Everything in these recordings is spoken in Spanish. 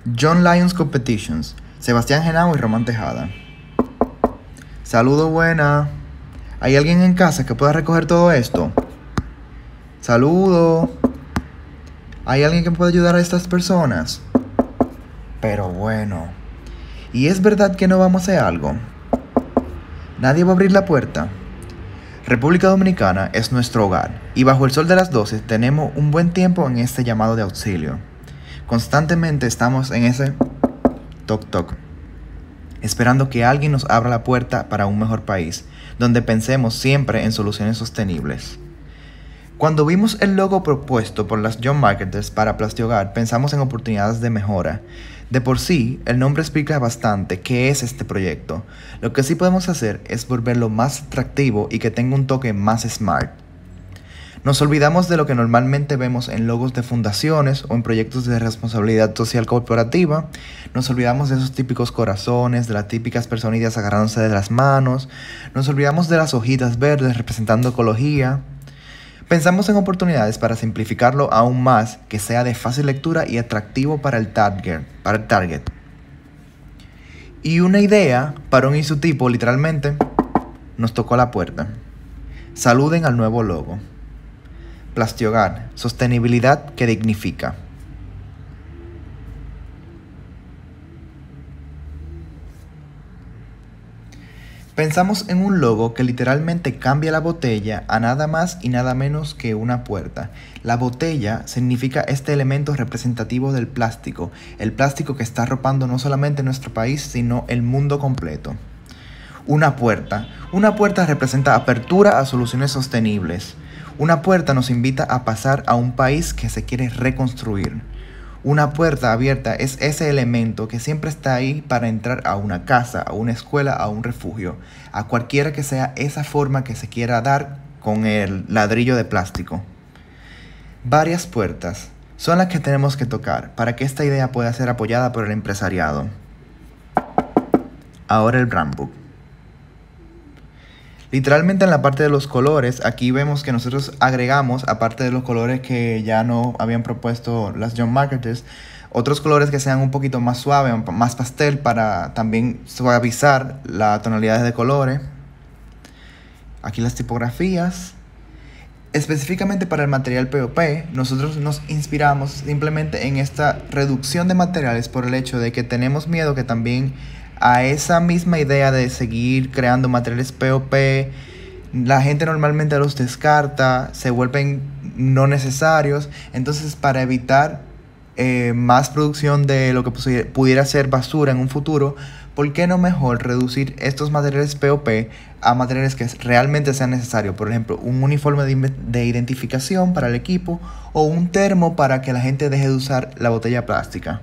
John Lyons Competitions, Sebastián Genao y Román Tejada. Saludo, buena. ¿Hay alguien en casa que pueda recoger todo esto? Saludo. ¿Hay alguien que pueda ayudar a estas personas? Pero bueno. ¿Y es verdad que no vamos a hacer algo? ¿Nadie va a abrir la puerta? República Dominicana es nuestro hogar y bajo el sol de las 12 tenemos un buen tiempo en este llamado de auxilio. Constantemente estamos en ese toc toc, esperando que alguien nos abra la puerta para un mejor país, donde pensemos siempre en soluciones sostenibles. Cuando vimos el logo propuesto por las Young Marketers para Plastiogar, pensamos en oportunidades de mejora. De por sí, el nombre explica bastante qué es este proyecto. Lo que sí podemos hacer es volverlo más atractivo y que tenga un toque más smart. Nos olvidamos de lo que normalmente vemos en logos de fundaciones o en proyectos de responsabilidad social corporativa. Nos olvidamos de esos típicos corazones, de las típicas personitas agarrándose de las manos. Nos olvidamos de las hojitas verdes representando ecología. Pensamos en oportunidades para simplificarlo aún más, que sea de fácil lectura y atractivo para el target. Y una idea para un isotipo literalmente nos tocó la puerta. Saluden al nuevo logo. Plastiogar, sostenibilidad que dignifica. Pensamos en un logo que literalmente cambia la botella a nada más y nada menos que una puerta. La botella significa este elemento representativo del plástico, el plástico que está arropando no solamente nuestro país, sino el mundo completo. Una puerta representa apertura a soluciones sostenibles. Una puerta nos invita a pasar a un país que se quiere reconstruir. Una puerta abierta es ese elemento que siempre está ahí para entrar a una casa, a una escuela, a un refugio, a cualquiera que sea esa forma que se quiera dar con el ladrillo de plástico. Varias puertas son las que tenemos que tocar para que esta idea pueda ser apoyada por el empresariado. Ahora el brand book. Literalmente en la parte de los colores, aquí vemos que nosotros agregamos, aparte de los colores que ya no habían propuesto las Young Marketers, otros colores que sean un poquito más suaves, más pastel, para también suavizar las tonalidades de colores. Aquí las tipografías. Específicamente para el material POP, nosotros nos inspiramos simplemente en esta reducción de materiales por el hecho de que tenemos miedo que también a esa misma idea de seguir creando materiales POP, la gente normalmente los descarta, se vuelven no necesarios. Entonces, para evitar más producción de lo que pudiera ser basura en un futuro, ¿por qué no mejor reducir estos materiales POP a materiales que realmente sean necesarios? Por ejemplo, un uniforme de identificación para el equipo o un termo para que la gente deje de usar la botella plástica.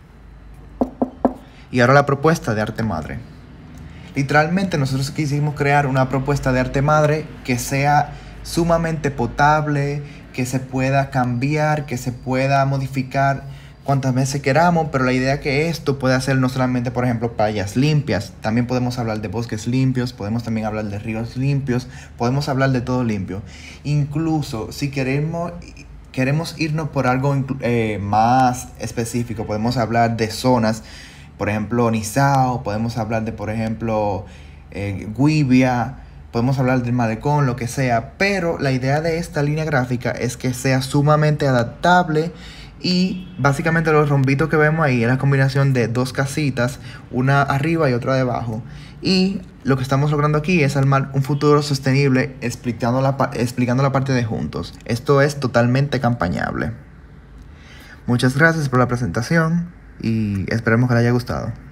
Y ahora la propuesta de arte madre. Literalmente nosotros quisimos crear una propuesta de arte madre que sea sumamente potable, que se pueda cambiar, que se pueda modificar cuantas veces queramos, pero la idea que esto puede hacer no solamente, por ejemplo, playas limpias, también podemos hablar de bosques limpios, podemos también hablar de ríos limpios, podemos hablar de todo limpio. Incluso si queremos irnos por algo más específico, podemos hablar de zonas. Por ejemplo, Nizao, podemos hablar de, por ejemplo, Guibia, podemos hablar del Malecón, lo que sea. Pero la idea de esta línea gráfica es que sea sumamente adaptable y básicamente los rombitos que vemos ahí es la combinación de dos casitas, una arriba y otra debajo. Y lo que estamos logrando aquí es armar un futuro sostenible explicando la parte de juntos. Esto es totalmente campañable. Muchas gracias por la presentación y esperemos que les haya gustado.